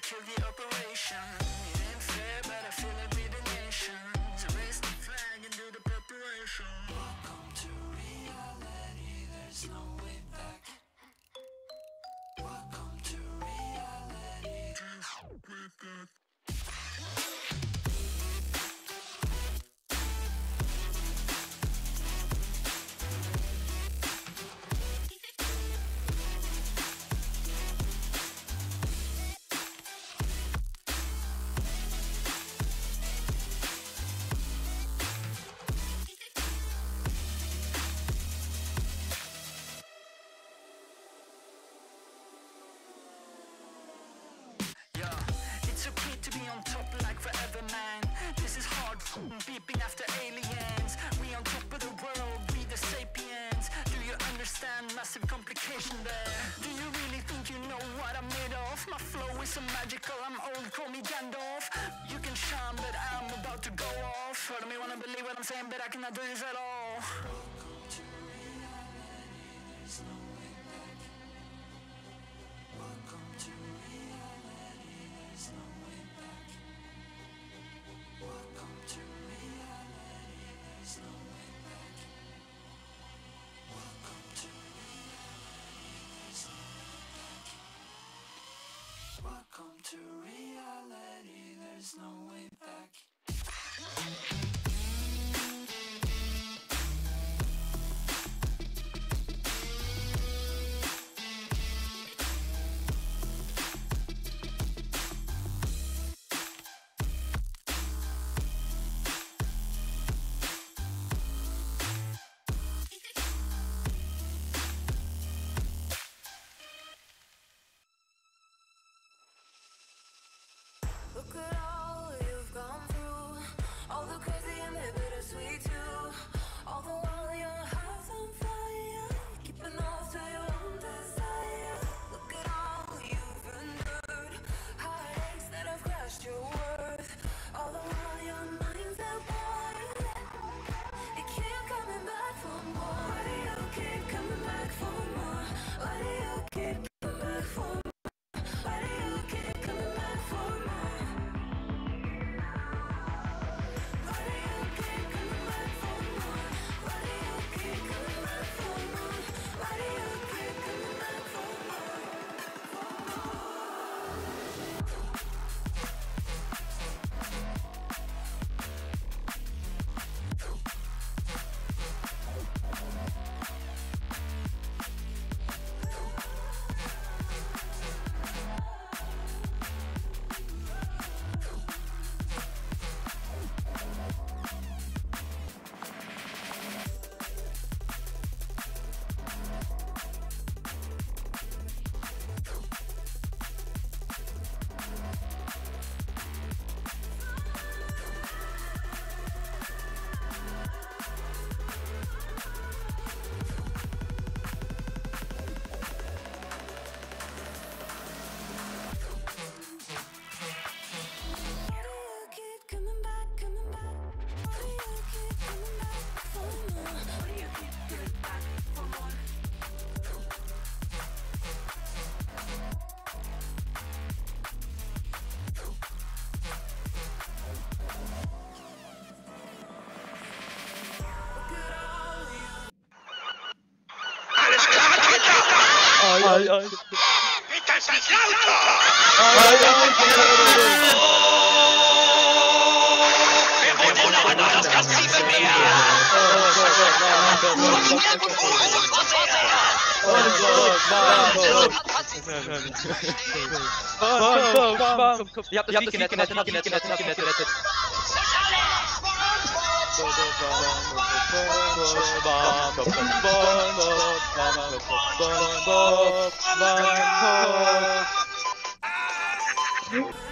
kill the operation. It ain't fair, but I feel it with the nation. So raise the flag and do the preparation. Welcome to reality, there's no way back. Welcome to reality. With that. It's okay to be on top like forever, man. This is hard, beeping after aliens. We on top of the world, we the sapiens. Do you understand massive complication there? Do you really think you know what I'm made of? My flow is so magical, I'm old, call me Gandalf. You can shine, but I'm about to go off. I don't wanna believe what I'm saying, but I cannot do this at all. Welcome to reality, there's no way back. Welcome to reality, there's no way back. Welcome to reality, there's no way back. Welcome to reality, there's no way back. Welcome to reality, there's no way back. Look at all you've gone through, all the crazy and the bittersweet too. All the while your heart's on fire, keeping off to your own desire. Look at all you've endured, heartaches that have crushed your worth. All the while your mind's at war, you keep coming back for more. Why do you keep coming back for more? Why do you keep coming back for more? Why do you keep coming back for more? Bitte seid lauter! Wir wollen noch einmal das massive Meer! Ihr habt das Lied gerettet. Bye.